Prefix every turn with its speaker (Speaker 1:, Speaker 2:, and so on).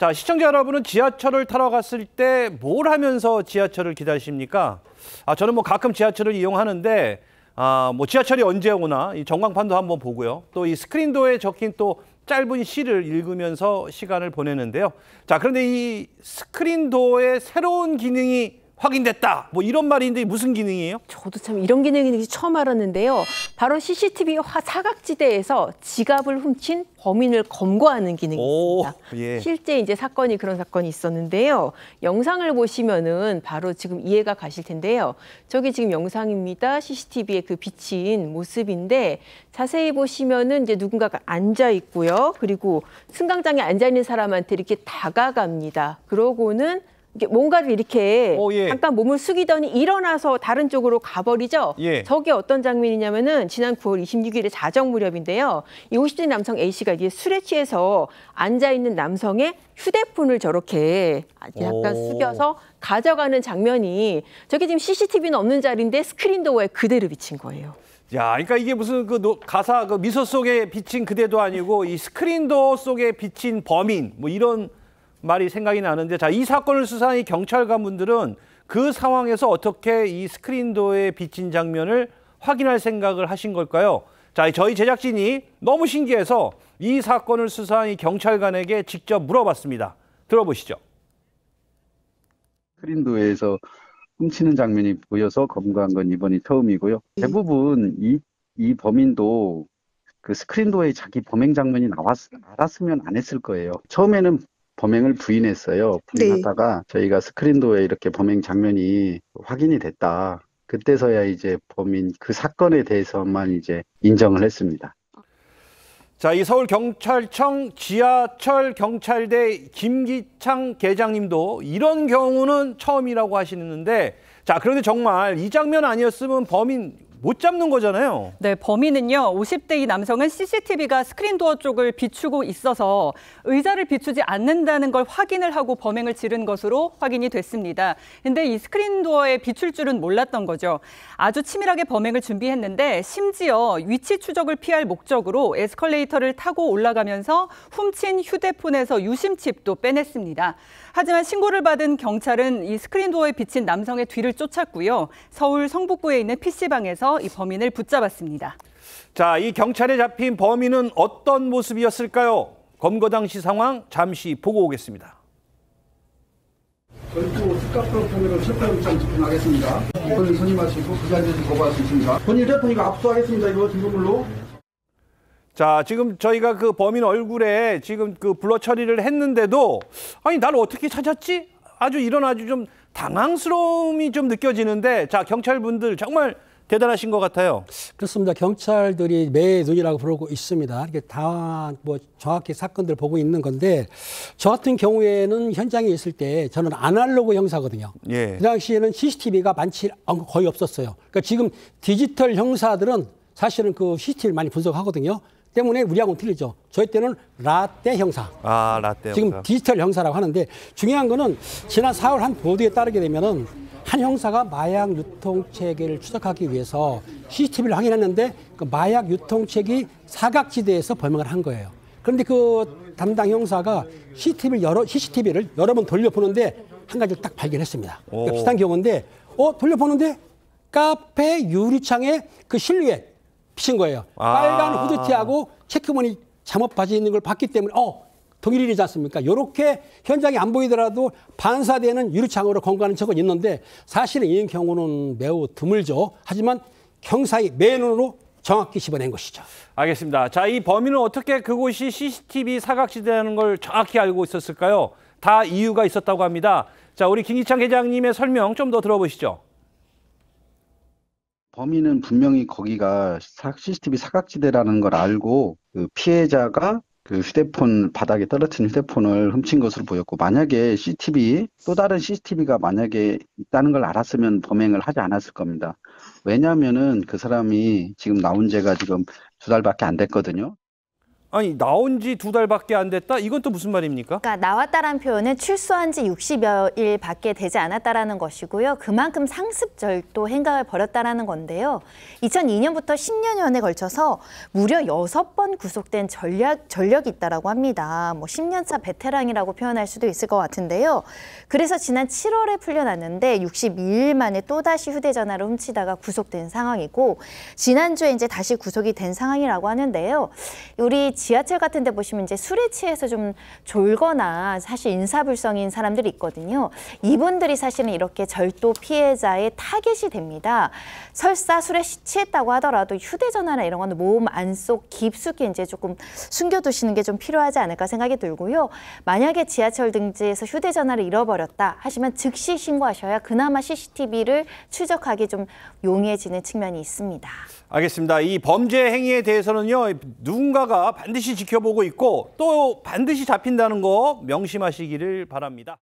Speaker 1: 자, 시청자 여러분은 지하철을 타러 갔을 때 뭘 하면서 지하철을 기다리십니까? 저는 뭐 가끔 지하철을 이용하는데 뭐 지하철이 언제 오나 이 전광판도 한번 보고요. 또 이 스크린도어에 적힌 또 짧은 시를 읽으면서 시간을 보내는데요. 자, 그런데 이 스크린도어의 새로운 기능이 확인됐다. 뭐 이런 말인데 무슨 기능이에요?
Speaker 2: 저도 참 이런 기능이 있는지 처음 알았는데요. 바로 CCTV 사각지대에서 지갑을 훔친 범인을 검거하는 기능이 있습니다.
Speaker 1: 예.
Speaker 2: 실제 이제 그런 사건이 있었는데요. 영상을 보시면은 바로 지금 이해가 가실 텐데요. 저기 지금 영상입니다. CCTV에 그 비친 모습인데 자세히 보시면은 이제 누군가가 앉아 있고요. 그리고 승강장에 앉아 있는 사람한테 이렇게 다가갑니다. 그러고는 뭔가를 이렇게
Speaker 1: 예.
Speaker 2: 잠깐 몸을 숙이더니 일어나서 다른 쪽으로 가버리죠.
Speaker 1: 예.
Speaker 2: 저게 어떤 장면이냐면은 지난 9월 26일에 자정 무렵인데요. 이 50대 남성 A씨가 이제 술에 취해서 앉아있는 남성의 휴대폰을 저렇게 약간 숙여서 가져가는 장면이 저게 지금 CCTV는 없는 자리인데 스크린도어에 그대로 비친 거예요.
Speaker 1: 야, 그러니까 이게 무슨 가사 미소 속에 비친 그대도 아니고 이 스크린도어 속에 비친 범인 뭐 이런 말이 생각이 나는데, 자, 이 사건을 수사한 이 경찰관분들은 그 상황에서 어떻게 이 스크린도어에 비친 장면을 확인할 생각을 하신 걸까요? 자, 저희 제작진이 너무 신기해서 이 사건을 수사한 이 경찰관에게 직접 물어봤습니다. 들어보시죠.
Speaker 3: 스크린도어에서 훔치는 장면이 보여서 검거한 건 이번이 처음이고요. 대부분 이 범인도 그 스크린도어에 자기 범행 장면이 알았으면 안 했을 거예요. 처음에는 범행을 부인했어요. 부인하다가 저희가 스크린도어에 이렇게 범행 장면이 확인이 됐다. 그때서야 이제 그 사건에 대해서만 이제 인정을 했습니다.
Speaker 1: 자, 이 서울경찰청 지하철 경찰대 김기창 계장님도 이런 경우는 처음이라고 하시는데, 자, 그런데 정말 이 장면 아니었으면 범인 못 잡는 거잖아요.
Speaker 4: 네, 범인은요. 50대 이 남성은 CCTV가 스크린도어 쪽을 비추고 있어서 의자를 비추지 않는다는 걸 확인을 하고 범행을 지른 것으로 확인이 됐습니다. 근데 이 스크린도어에 비출 줄은 몰랐던 거죠. 아주 치밀하게 범행을 준비했는데 심지어 위치 추적을 피할 목적으로 에스컬레이터를 타고 올라가면서 훔친 휴대폰에서 유심칩도 빼냈습니다. 하지만 신고를 받은 경찰은 이 스크린도어에 비친 남성의 뒤를 쫓았고요. 서울 성북구에 있는 PC방에서 이 범인을 붙잡았습니다.
Speaker 1: 자, 이 경찰에 잡힌 범인은 어떤 모습이었을까요? 검거 당시 상황 잠시 보고 오겠습니다.
Speaker 5: 별도 특가법 통해서 실패영장 집행하겠습니다. 이번에 선임하시고 그 자리에서 거부할 수 있습니다. 본인 휴대폰 이거 압수하겠습니다. 이거 증거물로.
Speaker 1: 자, 지금 저희가 그 범인 얼굴에 지금 그 블러 처리를 했는데도 아니 나를 어떻게 찾았지? 아주 좀 당황스러움이 좀 느껴지는데, 자, 경찰분들 정말 대단하신 것 같아요.
Speaker 6: 그렇습니다. 경찰들이 매 눈이라고 부르고 있습니다. 이게 다 뭐 정확히 사건들 보고 있는 건데, 저 같은 경우에는 현장에 있을 때 저는 아날로그 형사거든요.
Speaker 1: 예.
Speaker 6: 그 당시에는 CCTV가 거의 없었어요. 그러니까 지금 디지털 형사들은 사실은 그 CCTV를 많이 분석하거든요. 때문에 우리하고는 틀리죠. 저희 때는 라떼 형사.
Speaker 1: 라떼
Speaker 6: 지금
Speaker 1: 형사.
Speaker 6: 디지털 형사라고 하는데, 중요한 거는 지난 4월 한 보도에 따르게 되면은 한 형사가 마약 유통체계를 추적하기 위해서 CCTV를 확인했는데 그 마약 유통체계 사각지대에서 범행을 한 거예요. 그런데 그 담당 형사가 CCTV를 여러 번 돌려보는데 한 가지를 딱 발견했습니다. 그러니까 비슷한 경우인데, 돌려보는데 카페 유리창에 그 실루엣 비친 거예요. 빨간 후드티하고 체크무늬 잠옷 바지 있는 걸 봤기 때문에 동일인이지 않습니까? 이렇게 현장에 안 보이더라도 반사되는 유리창으로 검거하는 적은 있는데 사실은 이 경우는 매우 드물죠. 하지만 형사의 맨눈으로 정확히 집어낸 것이죠.
Speaker 1: 알겠습니다. 자, 이 범인은 어떻게 그곳이 CCTV 사각지대라는 걸 정확히 알고 있었을까요? 다 이유가 있었다고 합니다. 자, 우리 김기창 계장님의 설명 좀 더 들어보시죠.
Speaker 3: 범인은 분명히 거기가 CCTV 사각지대라는 걸 알고 그 피해자가 그 휴대폰 바닥에 떨어진 휴대폰을 훔친 것으로 보였고, 만약에 또 다른 CCTV가 만약에 있다는 걸 알았으면 범행을 하지 않았을 겁니다. 왜냐하면은 그 사람이 지금 나온 지가 지금 2달밖에 안 됐거든요.
Speaker 1: 아니 나온 지 2달밖에 안 됐다? 이건 또 무슨 말입니까?
Speaker 7: 그러니까 나왔다라는 표현은 출소한 지 60여일밖에 되지 않았다라는 것이고요. 그만큼 상습절도 행각을 벌였다라는 건데요. 2002년부터 10년여에 걸쳐서 무려 6번 구속된 전력이 있다라고 합니다. 뭐 10년차 베테랑이라고 표현할 수도 있을 것 같은데요. 그래서 지난 7월에 풀려났는데 62일 만에 또다시 휴대전화를 훔치다가 구속된 상황이고 지난주에 이제 다시 구속이 된 상황이라고 하는데요. 우리 지하철 같은 데 보시면 이제 술에 취해서 좀 졸거나 사실 인사불성인 사람들이 있거든요. 이분들이 사실은 이렇게 절도 피해자의 타겟이 됩니다. 설사 술에 취했다고 하더라도 휴대전화나 이런 거는 몸 안속 깊숙이 이제 조금 숨겨두시는 게 좀 필요하지 않을까 생각이 들고요. 만약에 지하철 등지에서 휴대전화를 잃어버렸다 하시면 즉시 신고하셔야 그나마 CCTV를 추적하기 좀 용이해지는 측면이 있습니다.
Speaker 1: 알겠습니다. 이 범죄 행위에 대해서는요, 누군가가 반드시 지켜보고 있고 또 반드시 잡힌다는 거 명심하시기를 바랍니다.